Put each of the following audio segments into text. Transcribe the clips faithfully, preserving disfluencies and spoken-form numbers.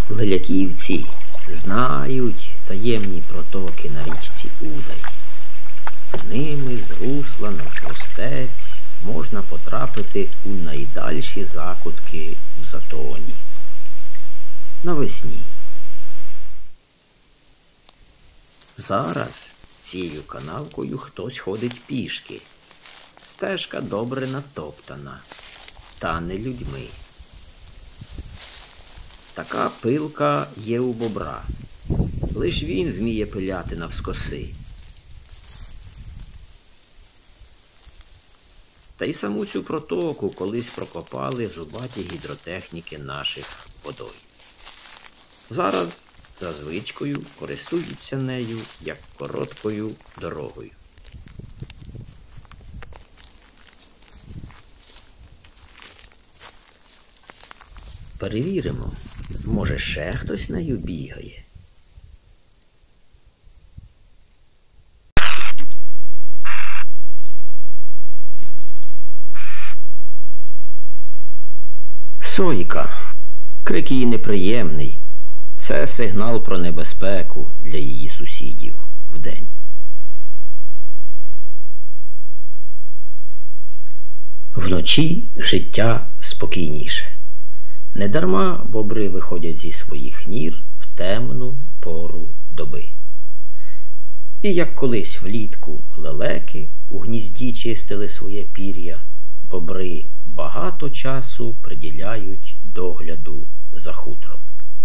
Леляківці знають таємні протоки на річці Удай. Ними з русла навпростець можна потрапити у найдальші закутки в Затоні. Навесні. Зараз цією канавкою хтось ходить пішки. Стежка добре натоптана, та не людьми. Така пилка є у бобра. Лиш він вміє пиляти навскоси. Та й саму цю протоку колись прокопали зубаті гідротехніки наших водойм. Зараз за звичкою користуються нею як короткою дорогою. Перевіримо, може ще хтось нею бігає. Сойка. Крик її неприємний. Це сигнал про небезпеку для її сусідів вдень. Вночі життя спокійніше. Недарма бобри виходять зі своїх нір в темну пору доби. І як колись влітку лелеки у гнізді чистили своє пір'я, бобри багато часу приділяють догляду за хутром.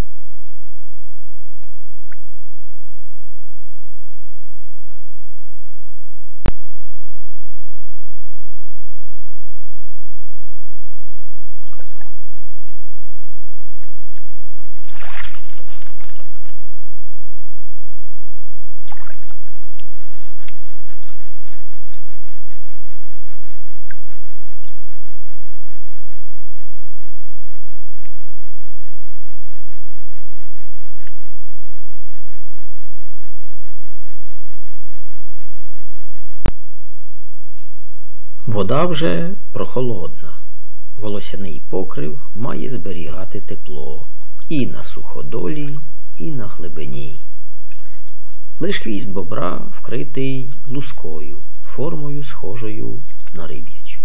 Вода вже прохолодна. Волосяний покрив має зберігати тепло і на суходолі, і на глибині. Лиш хвіст бобра вкритий лускою, формою схожою на риб'ячу.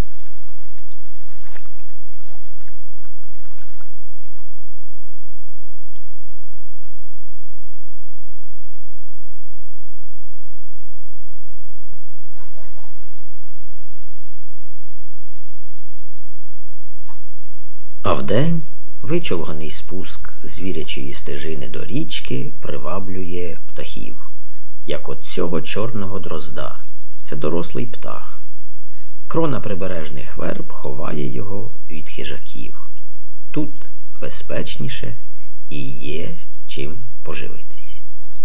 А вдень вичовганий спуск звірячої стежини до річки приваблює птахів, як от цього чорного дрозда. Це дорослий птах. Крона прибережних верб ховає його від хижаків. Тут безпечніше і є чим поживитись.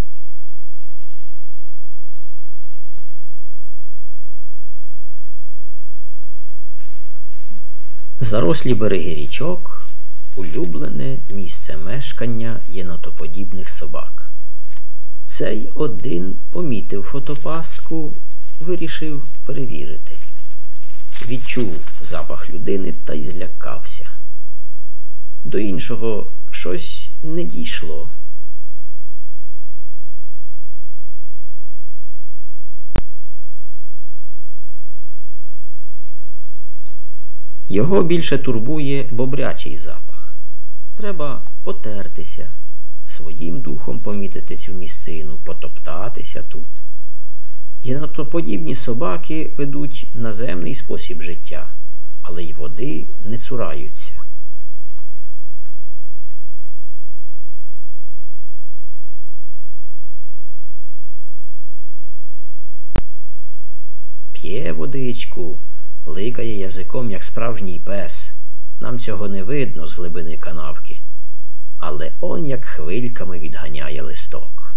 Зарослі береги річок – улюблене місце мешкання єнотоподібних собак. Цей один помітив фотопастку, вирішив перевірити. Відчув запах людини та й злякався. До іншого щось не дійшло. Його більше турбує бобрячий запах. Треба потертися, своїм духом помітити цю місцину, потоптатися тут. Єнотоподібні собаки ведуть наземний спосіб життя, але й води не цураються. П'є водичку, ликає язиком, як справжній пес. Нам цього не видно з глибини канавки, але он як хвильками відганяє листок.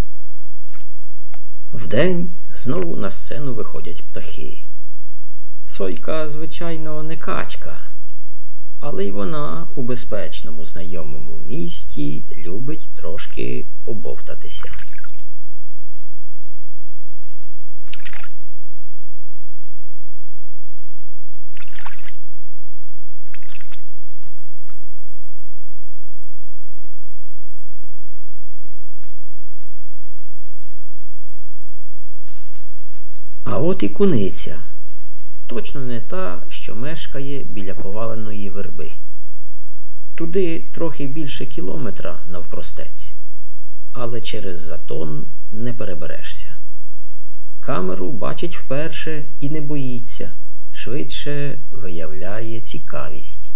Вдень знову на сцену виходять птахи. Сойка, звичайно, не качка, але й вона у безпечному знайомому місті любить трошки побовтатися. А от і куниця. Точно не та, що мешкає біля поваленої верби. Туди трохи більше кілометра навпростець, але через затон не переберешся. Камеру бачить вперше і не боїться, швидше виявляє цікавість.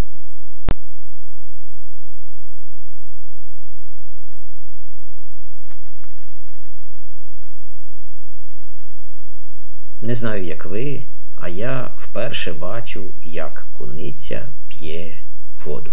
Не знаю, як ви, а я вперше бачу, як куниця п'є воду.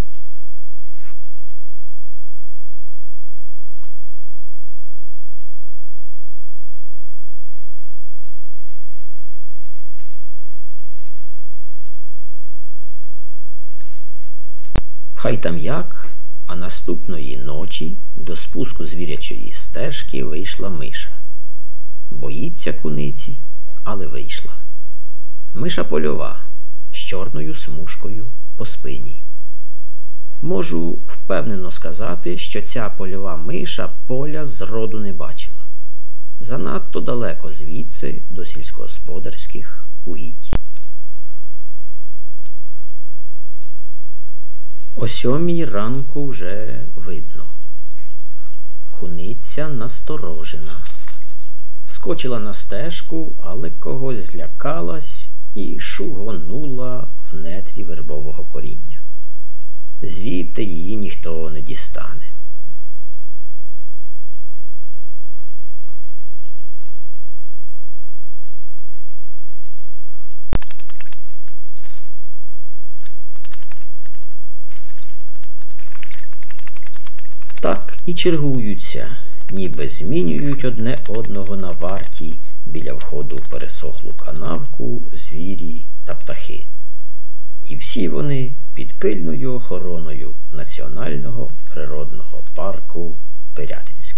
Хай там як, а наступної ночі до спуску звірячої стежки вийшла миша. Боїться куниці, але вийшла. Миша польова, з чорною смужкою по спині. Можу впевнено сказати, що ця польова миша поля зроду не бачила. Занадто далеко звідси до сільськогосподарських угідь. О сьомій ранку вже видно. Куниця насторожена. Скочила на стежку, але когось злякалась і шугонула в нетрі вербового коріння. Звідти її ніхто не дістане. Так і чергуються, ніби змінюють одне одного на варті біля входу в пересохлу канавку звірі та птахи. І всі вони під пильною охороною Національного природного парку Пирятинське.